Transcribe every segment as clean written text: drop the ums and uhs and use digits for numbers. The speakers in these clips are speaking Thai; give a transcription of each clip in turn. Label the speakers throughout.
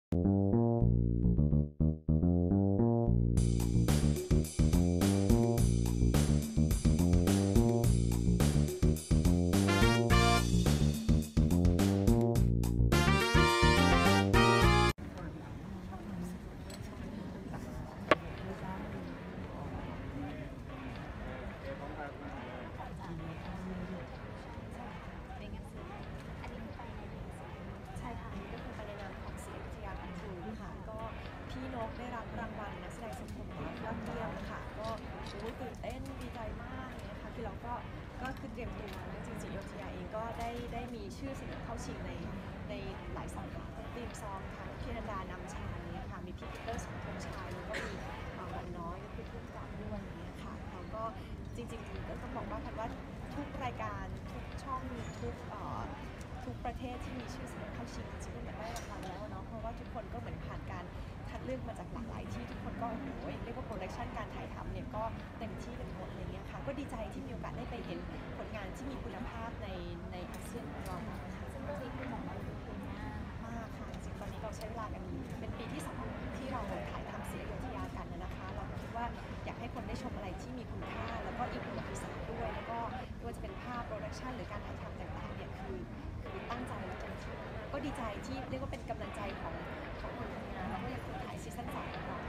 Speaker 1: พี่นกได้รับรางวัลนักแสดงสมทบยอดเยี่ยมค่ะก็ตื่นเต้นดีใจมากเลยนะคะคือเราก็คือเตรียมตัวนะจริงๆโยธยาเองก็ได้มีชื่อเสนอเข้าชิงในหลายสาขาทีมซองค่ะพี่นันดานำชายเนี่ยค่ะมีพี่ปีเตอร์สมทบชายแล้วก็มีวันน้อยก็คือทุกกลับด้วยเนี่ยค่ะแล้วก็จริงๆก็ต้องบอกว่าทุกรายการทุกช่องทุกประเทศที่มีชื่อเสนอเข้าชิงจริงๆก็เหมือนได้รางวัลแล้วเนาะเพราะว่าทุกคนก็เหมือนผ่านการคัดเลือกมาจากหลากหลายที่ทุกคนก็โอ้ยเรียกว่าโปรดักชันการถ่ายทำเนี่ยก็เต็มที่กันหมดอะไรเงี้ยค่ะก็ดีใจที่มีโอกาสได้ไปเห็นผลงานที่มีคุณภาพในอาเซียนของเราค่ะซึ่งเรื่องนี้คือของเราดูดีมากค่ะจริงๆตอนนี้เราใช้เวลากันเป็นปีที่2ที่เราถ่ายทำเสียอยุธยากันนะคะเราคิดว่าอยากให้คนได้ชมอะไรที่มีคุณค่าแล้วก็อีกประวัติศาสตร์ด้วยแล้วก็ไม่ว่าจะเป็นภาพโปรดักชันหรือการถ่ายทำต่างๆเนี่ยคือตั้งใจและเต็มที่ก็ดีใจที่เรียกว่าเป็นกำลังใจของคนทำงานแล้วก็ยังคงถ่ายซีซั่น2ของเรา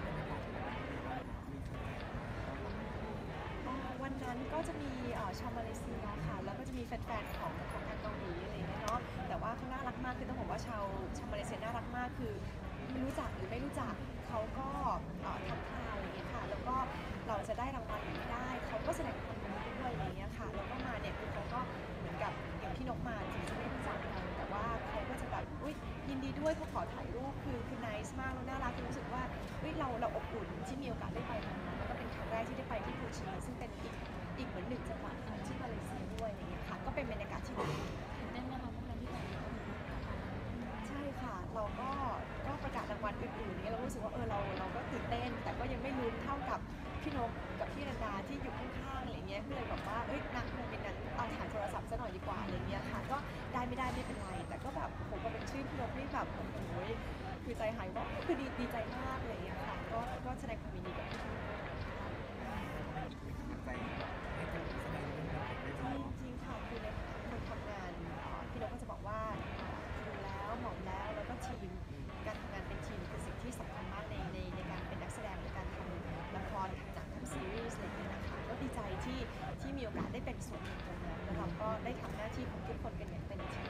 Speaker 1: วันนั้นก็จะมีชาวมาเลเซียค่ะแล้วก็จะมีแฟนๆของทางเกาหลีอะไรอย่างเงี้ยเนาะแต่ว่าเขาน่ารักมากคือต้องบอกว่าชาวมาเลเซียน่ารักมากคือไม่รู้จักหรือไม่รู้จักเขาก็ทักทายอะไรอย่างเงี้ยค่ะแล้วก็เราจะได้รางวัลหรือไม่ได้เขาก็แสดงความยินดีด้วยอะไรอย่างเงี้ยค่ะแล้วก็มาเนี่ยคือเขาก็เหมือนกับอย่างที่นกมาถึงจะไม่รู้จักกันแต่ว่าเขาก็จะแบบอุ้ยยินดีด้วยเขาขอถ่ายรูปคือnice มากแล้วน่ารักรู้สึกว่าเราอบอุ่นที่มีโอกาสได้ไปตรงนั้นแล้วก็เป็นครั้งแรกที่ได้ไปที่ปูชีซึ่งเป็นอีกเหมือน1จังหวัดที่มาเลเซียด้วยอะไรเงี้ยค่ะก็เป็นบรรยากาศที่ดีเต้นนะคะพวกเราที่ไปใช่ค่ะเราก็ประกาศรางวัลอื่นๆนี้เรารู้สึกว่าเราก็ตื่นเต้นแต่ก็ยังไม่ลุ้นเท่ากับพี่นกกับพี่นันดาที่อยู่ข้างๆอะไรเงี้ยก็เลยแบบว่านักโมเมนต์นั้นเอาถ่ายโทรศัพท์ซะหน่อยดีกว่าอะไรเงี้ยค่ะก็ได้ไม่เป็นไรแต่ก็แบบผมก็เป็นชื่อพี่นกนี่แบบโอ้โหคือใจหายว่าคือดีใจมากเลยอะค่ะก็แสดงความยินดีกับพี่จริงค่ะคือในคนทำงานพี่นกก็จะบอกว่าดูแล้วหมอมแล้วก็ทีมการทำงานเป็นทีมคือสิ่งที่สำคัญมากในการเป็นนักแสดงในการทำละครทำหนังทำซีรีส์อะไรอย่างเงี้ยนะคะก็ดีใจที่มีโอกาสได้เป็นส่วนหนึ่งตรงนั้นแล้วเราก็ได้ทำหน้าที่ของทุกคนกันอย่างเต็มที่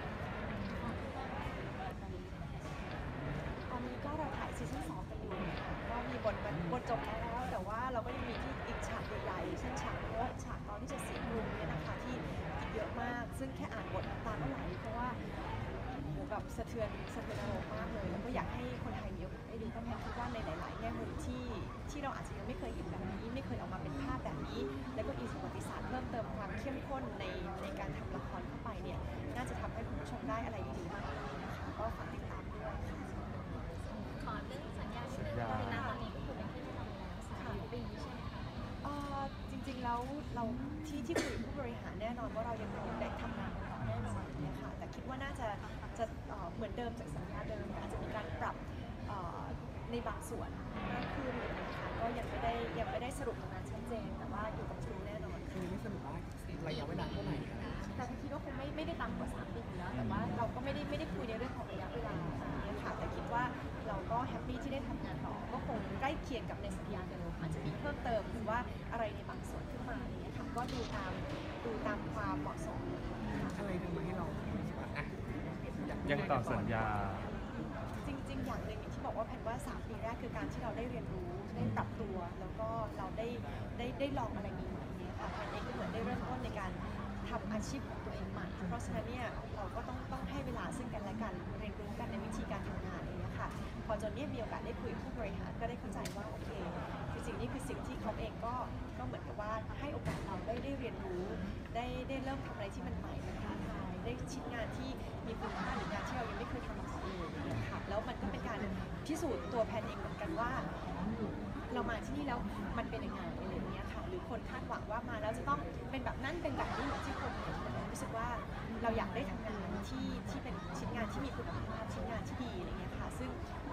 Speaker 1: ตอนนี้ก็เราถ่ายซีซั่น2กันอยู่ค่ะก็มีบทจบแล้วแต่ว่าเราก็ยังมีที่อีกฉากใหญ่ๆเช่นฉากโป๊ะฉากตอนที่จะเสียลุงเนี่ยนะคะที่อีกเยอะมากซึ่งแค่อ่านบทน้ำตาก็ไหลเพราะว่าแบบสะเทือนอารมณ์มากเลยแล้วก็อยากให้คนไทยมีโอกาสได้ดูเพราะแพนคิดว่าในหลายๆแง่มุมที่เราอาจจะยังไม่เคยเห็นแบบนี้ไม่เคยออกมาเป็นภาพแบบนี้แล้วก็อีกประวัติศาสตร์เพิ่มเติมความเข้มข้นในการทำละครเข้าไปเนี่ยน่าจะทำให้คุณผู้ชมได้อะไรดีๆมากนะคะก็ฝากติดตามด้วยค่ะ
Speaker 2: ขอเรื่องสัญญานิดนึงว่าณตอนนี้ก็คือเป็นที่ทำแล้ว3 ปีใช่ไหมคะ
Speaker 1: จริงๆแล้วเราที่คุยผู้บริหารแน่นอนว่าเรายังคงได้ทำงานต่อแน่นอนเนี่ยค่ะแต่คิดว่าน่าจะเหมือนเดิมจากสัญญาเดิมอาจจะมีการปรับในบางส่วนมากขึ้นนะคะก็ยังไม่ได้สรุปตรงนั้นชัดเจนแต่ว่าอยู่กับทรูแน่นอน
Speaker 3: คือไม่สรุปว่าระยะเวลาเท่าไหร่
Speaker 1: แต่ทีก็คงไม่ได้ต่ำกว่า3 ปีอยู่แล้วแต่ว่าเราก็ไม่ได้คุยในเรื่องของระยะเวลาเนี่ยค่ะแต่คิดว่าเราก็แฮปปี้ที่ได้ทำงานต่อก็คงใกล้เคียงกับในสัญญาเดิมอาจจะมีเพิ่มเติมหรือว่าอะไรในบางส่วนขึ้นมาเนี่ยค่ะก็ดูตามความเหมาะสม
Speaker 3: อะไรทำให้เรารู้สึกว่า
Speaker 4: ยังต่อสัญญา
Speaker 1: จริงๆอย่างหนึ่งที่บอกว่าแพนว่า3 ปีแรกคือการที่เราได้เรียนรู้ได้ปรับตัวแล้วก็เราได้ลองอะไรใหม่ๆเนี่ยค่ะแพนเองก็เหมือนได้เริ่มต้นในการทำอาชีพของตัวเองใหม่เพราะฉะนั้นเนี่ยเราก็ต้องให้เวลาซึ่งกันและกันเรียนรู้กันในวิธีการทำงานอะไรเงี้ยค่ะพอจนนี้มีโอกาสได้คุยกับผู้บริหารก็ได้เข้าใจว่าโอเคคือสิ่งนี้คือสิ่งที่เขาเองก็เหมือนกับว่าให้โอกาสเราได้เรียนรู้ได้เริ่มทำอะไรที่มันใหม่มันท้าทายได้ชิ้นงานที่มีคุณค่าหรืองานที่เรายังไม่เคยทำมาก่อนเลยค่ะแล้วมันก็เป็นการพิสูจน์ตัวแพนเองเหมือนกันว่าเรามาที่นี่แล้วมันเป็นยังไงอะไรอย่างเงี้ยค่ะหรือคนคาดหวังว่ามาแล้วจะต้องเป็นแบบนั้นเป็นแบบนี้เหมือนที่คนเห็นแต่รู้สึกว่าเราอยากได้ทำงานที่เป็นชิ้นงานที่มีคุณภาพชิ้นงานที่ดีอะไรเงี้ยค่ะซึ่ง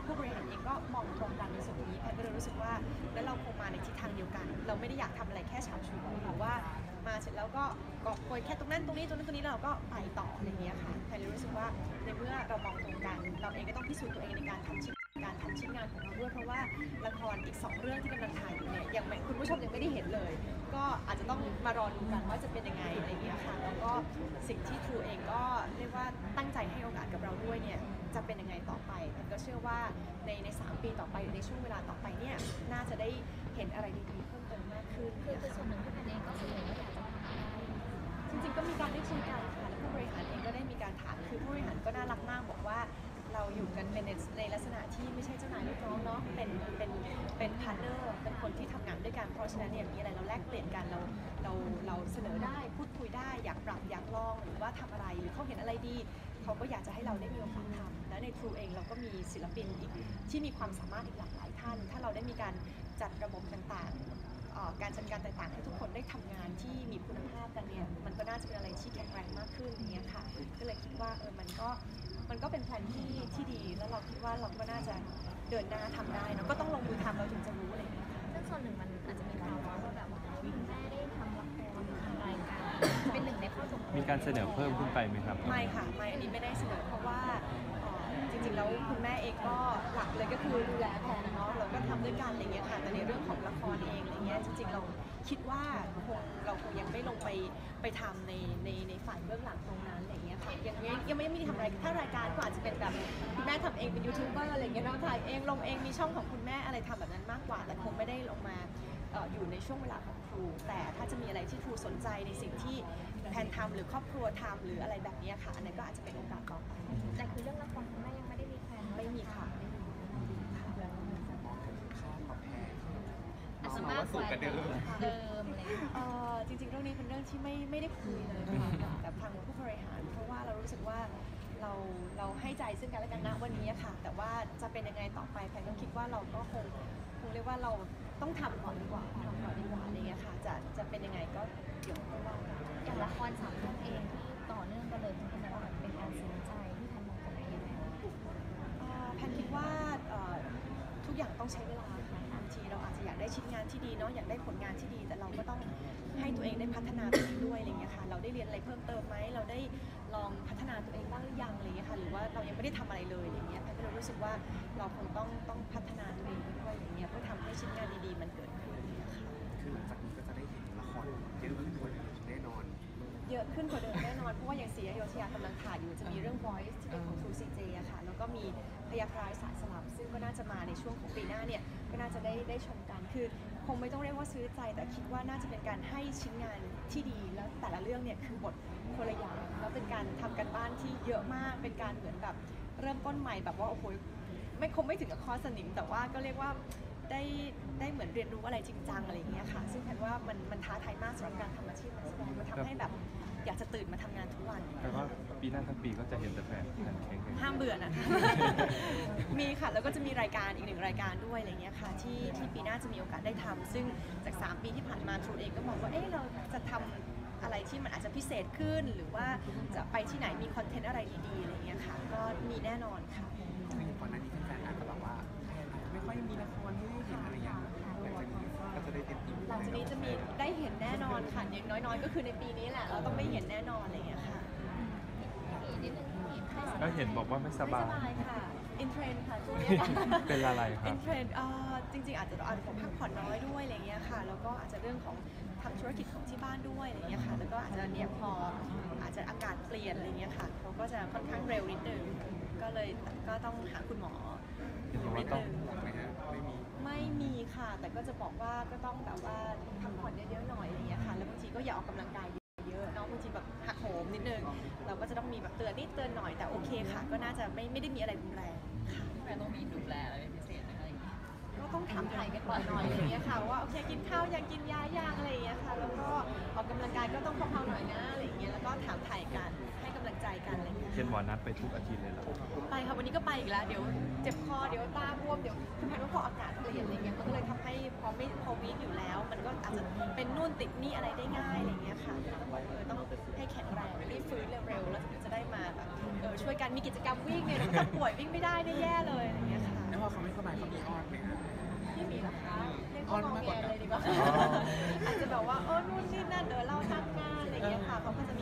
Speaker 1: มองตรงกันในส่วนนี้แพนก็เลยรู้สึกว่าแล้วเราคงมาในทิศทางเดียวกัน เราไม่ได้อยากทำอะไรแค่ฉาบฉวยหรือว่ามาเสร็จแล้วก็กอบโกยแค่ตรงนั้นตรงนี้ตรงนั้นตรงนี้แล้วเราก็ไปต่ออะไรเงี้ยค่ะแพนเลยรู้สึกว่าในเมื่อเรามองตรงกันเราเองก็ต้องพิสูจน์ตัวเองในการทำชิ้นงานของเราด้วยเพราะว่าละครอีก2เรื่องที่กำลังถ่ายอยู่เนี่ยยังไม่คุณผู้ชมยังไม่ได้เห็นเลย ก็อาจจะต้องมารอดูกันว่าจะเป็นยังไงอะไรอย่างเงี้ยค่ะแล้วก็สิ่งที่ True เองก็เรียกว่าตั้งใจให้โอกาสกับเราด้วยเนี่ยจะเป็นยังไงต่อไปแต่ก็เชื่อว่าใน3 ปีต่อไปในช่วงเวลาต่อไปเนี่ยน่าจะได้เห็นอะไรดีๆเพิ่มเติมมากขึ้น
Speaker 2: คือส่วนหนึ่งที่แพนเองก็คือว่าอยากจะทำอะไร
Speaker 1: จริงๆก็มีการได้คุยกันค่ะแล้วผู้บริหารเองก็ได้มีการถามคือผู้บริหารก็น่ารักมากบอกว่าเราอยู่กันเป็นในลักษณะที่ไม่ใช่เจ้านายลูกน้องเนาะเป็นพาร์ทเนอร์เป็นคนที่ทำงานด้วยกันเพราะฉะนั้นเนี่ยมีอะไรเราแลกเปลี่ยนกันเราเสนอได้พูดคุยได้อยากปรับอยากลองหรือว่าทำอะไรหรือเขาเห็นอะไรดีเขาก็อยากจะให้เราได้มีโอกาสทำและใน True เองเราก็มีศิลปินอีกที่มีความสามารถอีกหลากหลายท่านถ้าเราได้มีการจัดระบบต่างๆการจัดการต่างๆให้ทุกคนได้ทำงานที่มีคุณภาพกันเนี่ยมันก็น่าจะเป็นอะไรที่แข็งแรงมากขึ้นอย่างเงี้ยค่ะก็เลยคิดว่ามันก็เป็นแผนที่ดีแล้วเราคิดว่าเราก็น่าจะเดินหน้าทำได้เนาะก็ต้องลงมือทำเราถึงจะรู้อะไรอย่างเงี้ยค่ะ
Speaker 2: ซึ่งส่วนหนึ่งมันอาจจะมีข่าวว่าแบบว่าคุณแม่ได้ทำละครทำรายการเป็นหนึ่งในข้อตกลง
Speaker 4: มีการเสนอเพิ่มขึ้นไปไหมครับ
Speaker 1: ไม่ค่ะไม่อันนี้ไม่ได้เสนอเพราะว่าจริงๆแล้วคุณแม่เองก็หลักเลยก็คือดูแลแทนเนาะเราก็ทำด้วยกันอะไรเงี้ยค่ะแต่ในเรื่องของละครเองอะไรเงี้ยจริงๆเราคิดว่าเราคงยังไม่ลงไปทำในฝ่ายเบื้องหลังตรงนั้นอะไรเงี้ยค่ะยังไม่ได้ทำอะไรถ้ารายการก็อาจจะเป็นแบบคุณแม่ทำเองเป็นยูทูบเบอร์อะไรเงี้ยเนาะถ่ายเองลงเองมีช่องของคุณแม่อะไรทำแบบนั้นมากกว่าแต่คงไม่ได้ลงมาอยู่ในช่วงเวลาของครูแต่ถ้าจะมีอะไรที่ครูสนใจในสิ่งที่แพนทำหรือครอบครัวทำหรืออะไรแบบนี้ค่ะอันนั้นก็อาจจะเป็นโอกาสต่อไป
Speaker 2: แต่คือเรื่องละครคุณแม่ยังไม่ได้มีแพลน
Speaker 1: ไม่มีค่ะไม่มีค่ะ
Speaker 3: มองถึงค่าตอบแทน
Speaker 2: อาจจะมากกว่าเดิมอะไรอย่างเงี้ย
Speaker 1: จริงๆเรื่องนี้เป็นเรื่องที่ไม่ได้คุยเลยค่ะกับทางผู้บริหารเพราะว่าเรารู้สึกว่าเราให้ใจซึ่งกันและกันณวันนี้ค่ะแต่ว่าจะเป็นยังไงต่อไปแพนก็คิดว่าเราก็คงเรียกว่าเราต้องทำก่อนดีกว่าอะไรเงี้ยค่ะจะเป็นยังไงก็เดี๋ยวค่อยว่ากัน
Speaker 2: อย่างละคร3 เรื่องเองที่ต่อเนื่องกันเลยจริงๆแล้วเป็นการซื้อใจที่ทำมองตรงนี้ยังไง
Speaker 1: แพนคิดว่าทุกอย่างต้องใช้เวลาค่ะบางทีเราอาจจะอยากได้ชิ้นงานที่ดีเนาะอยากได้ผลงานที่ดีแต่เราก็ต้องให้ตัวเองได้พัฒนาตัวเองด้วยอะไรเงี้ยค่ะเราได้เรียนอะไรเพิ่มเติมไหมเราได้ลองพัฒนาตัวเองบ้างหรือยังอะไรเงี้ยค่ะหรือว่าเรายังไม่ได้ทำอะไรเลยอะไรเงี้ยแพนก็เลยรู้สึกว่าเราคงต้องพัฒนาตัวเองด้วยอะไรเงี้ยเพื่อทำให้ชิ้นงานดีๆมันเกิดขึ้นเนี่ยค่ะ
Speaker 3: คือหลังจากนี้ก็จะได้เห็นละครเยอะขึ้นกว่าเดิมแน่นอน
Speaker 1: เยอะขึ้นกว่าเดิมแน่นอนเพราะว่าอย่างศรีอยุธยากำลังถ่ายอยู่จะมีเรื่อง Voice ที่เป็นของ True CJ อะค่ะแล้วก็มีพยาพรายสายสลับซึ่งก็น่าจะมาในช่วงของปีหน้าเนี่ยก็น่าจะได้ชมกันคือคงไม่ต้องเรียกว่าซื้อใจแต่คิดว่าน่าจะเป็นการให้ชิ้นงานที่ดีแล้วแต่ละเรื่องเนี่ยคือบทคนละอย่างแล้วเป็นการทำกันบ้านที่เยอะมากเป็นการเหมือนแบบเริ่มต้นใหม่แบบว่าโอ้โหคงไม่ถึงกับคอสนิมแต่ว่าก็เรียกว่าได้เหมือนเรียนรู้อะไรจริงจังอะไรอย่างเงี้ยค่ะซึ่งแพนว่ามันท้าทายมากสำหรับการทำอาชีพนักแสดงมันทำให้แบบอยากจะตื่นมาทำงานทุกวัน
Speaker 4: แต่ว่าปีหน้าทั้งปีก็จะเห็นแต่แฟนเค้ก
Speaker 1: ห้ามเบื่อนะคะ มีค่ะแล้วก็จะมีรายการอีก1 รายการด้วยอะไรเงี้ยค่ะที่ปีหน้าจะมีโอกาสได้ทำซึ่งจาก3 ปีที่ผ่านมา True เองก็มองว่าเราจะทำอะไรที่มันอาจจะพิเศษขึ้น หรือว่าจะไปที่ไหนมีคอนเทนต์อะไรดีๆอะไรเงี้ยค่ะก็มีแน่นอนค่ะ
Speaker 3: คือก่อนหน้านี้แฟนๆอาจจะแบบว่าไม่ค่อยมีละครให้ได้เห็นอะไรอย่างเงี้ยหลังจากนี้ก็จะได้เต็มที่
Speaker 1: หลังจากนี้จะมีได้เห็นแน่นอนค่ะอย่างน้อยๆก็คือในปีนี้แหละเราต้องได้เห็นแน่นอนอะไรเงี้ยค่ะ
Speaker 2: อีกนิดนึงที่ให้
Speaker 4: ก็เห็นบอกว่าไม่ส
Speaker 1: ไม่
Speaker 4: บา
Speaker 1: ส
Speaker 4: ย
Speaker 1: บายค่ะอินเทรนค่ะช่วงนี้
Speaker 4: เป็นอะไรครั
Speaker 1: อิ
Speaker 4: บ
Speaker 1: นเทรนจริงๆอาจจะผมพักผ่อนน้อยด้วยอะไรเงี้ยค่ะแล้วก็อาจจะเรื่องของทำธุรกิจของที่บ้านด้วยอะไรเงี้ยค่ะแล้วก็อาจจะเนี่ยพออาจจะอากาศเปลี่ยนอะไรเงี้ยค่ะเขาก็จะค่อนข้างเร็วนิดนึงก็เลยก็ต้องหาคุณหมอดูนิดนึง
Speaker 3: ไหมฮะไม่มี
Speaker 1: ไม่มีค่ะ แต่ก็จะบอกว่าก็ต้องแบบว่าพักผ่อนเยอะๆหน่อยอะไรเงี้ยค่ะแล้วบางทีก็อย่าออกกำลังกายเยอะเนาะบางทีแบบหักโหมนิดนึงเราก็จะต้องมีแบบเตือนนิดเตือนหน่อยแต่โอเคค่ะ ก็น่าจะไม่ได้มีอะไรรุนแรงค่ะ
Speaker 5: แต่ต้องมีดูแลอะไรเป็นพิเศษนะคะอย่างนี้
Speaker 1: ก็ต้องถามถ่ายกันบ่อยหน่อยอะไรเงี้ยค่ะว่าโอเคกินข้าวยังกินยายังอะไรเงี้ยค่ะแล้วก็ออกกำลังกายก็ต้องเผาๆหน่อยนะอะไรเงี้ยแล้วก็ถามถ่ายกันให้กำลังใจกันอะไรเงี้ย
Speaker 4: เช่นหมอนัดไปทุกอาทิตย์เลยเหรอ
Speaker 1: ไปค่ะวันนี้ก็ไปอีกแล้วเดี๋ยวเจ็บคอเดี๋ยวตาบวมเดี๋ยวคือแพนว่าพออากาศเปลี่ยนอะไรเงี้ยมันก็เลยทำให้พอวีคอยู่แล้ว มันก็อาจจะเป็นนู่นติดนี่อะไรได้ง่ายอะไรเงี้ยค่ะต้องให้แข็งแรงรีบฟื้นเร็วๆแล้วถึงจะได้มาแบบช่วยกันมีกิจกรรมวิ่งเนี่ยถ้าป่วยวิ่งไม่ได้ได้แย่เลยอะไรเงี้ยค่ะ
Speaker 3: แล้วพอเขาไม่สบายเขามี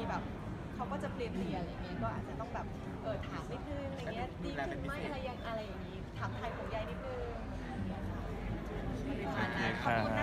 Speaker 1: แบบเขาก็จะเพลียๆอะไรเงี้ยก็อาจจะต้องแบบถามนิดนึงอะไรเงี้ยดีขึ้นไหมอะไรอย่างนี้ถามไทยของยายนิดนึง
Speaker 4: โอเคค่ะ